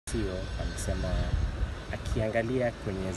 Sio alisema akiangalia kwenye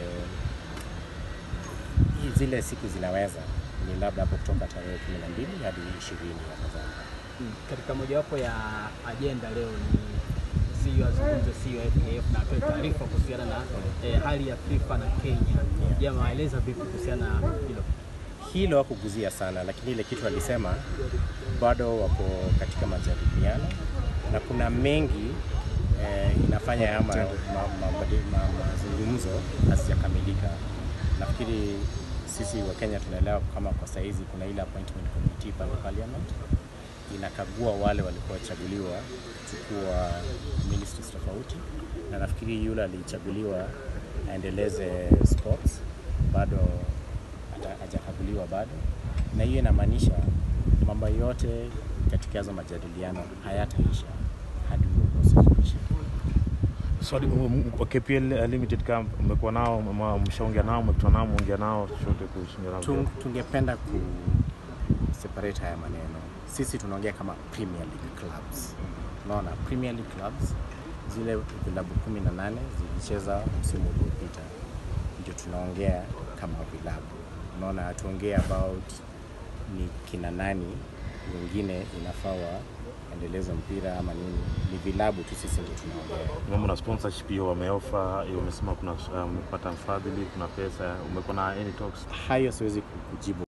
zile siku zinaweza ni labda hapo kutoka tarehe 12 hadi 20 ya Novemba. Katika mojawapo ya agenda leo ni CEO azungumze CEO FKF na atoe taarifa kuhusiana na hali ya FIFA na Kenya. Je, maeleza vipi kuhusiana na hilo? Hilo hakuguzia sana, lakini ile kitu alisema bado wako katika majadiliano na kuna mengi inafanya ama mazungumzo hazijakamilika. Nafikiri sisi wa Kenya tunaelewa kama kwa saizi kuna ile appointment committee pale parliament inakagua wale walikuwa wachaguliwa kuchukua ministries tofauti, na nafikiri yule alichaguliwa aendeleze sports bado hajakaguliwa bado, na hiyo inamaanisha mambo yote katika hizo majadiliano hayataisha hadi usiishe. So KPL Limited Camp umekuwa nao, mshaongea nao, umekutana nao, muongea nao chochote kuhusu nao? Tungependa ku separate haya maneno. Sisi tunaongea kama Premier League clubs. Unaona, Premier League clubs zile vilabu 18 zilicheza msimu uliopita. Ndio tunaongea kama vilabu. Unaona, hatuongea about ni kina nani wengine inafaa endeleza mpira ama nini. Ni vilabu tu, sisi ndio tunaongea. Mambo na sponsorship hiyo wameofa, hiyo umesema kuna mpata mfadhili, kuna pesa, umekuwa na any talks? Hayo siwezi kujibu.